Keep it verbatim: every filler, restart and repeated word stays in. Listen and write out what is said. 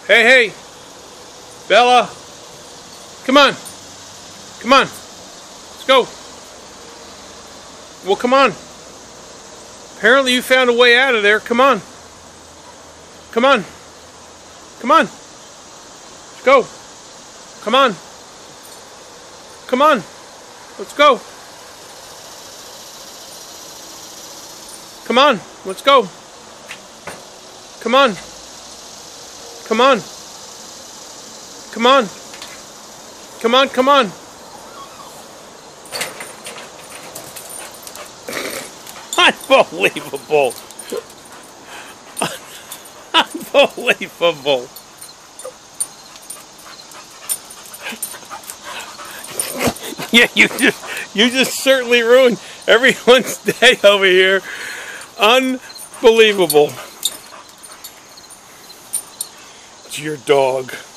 Hey, hey! Bella! Come on! Come on! Let's go! Well, come on! Apparently you found a way out of there. Come on! Come on! Come on! Let's go! Come on! Come on! Let's go! Come on! Let's go! Come on! Come on! Come on! Come on, come on! Unbelievable! Unbelievable! Yeah, you just you just certainly ruined everyone's day over here. Unbelievable. It's your dog.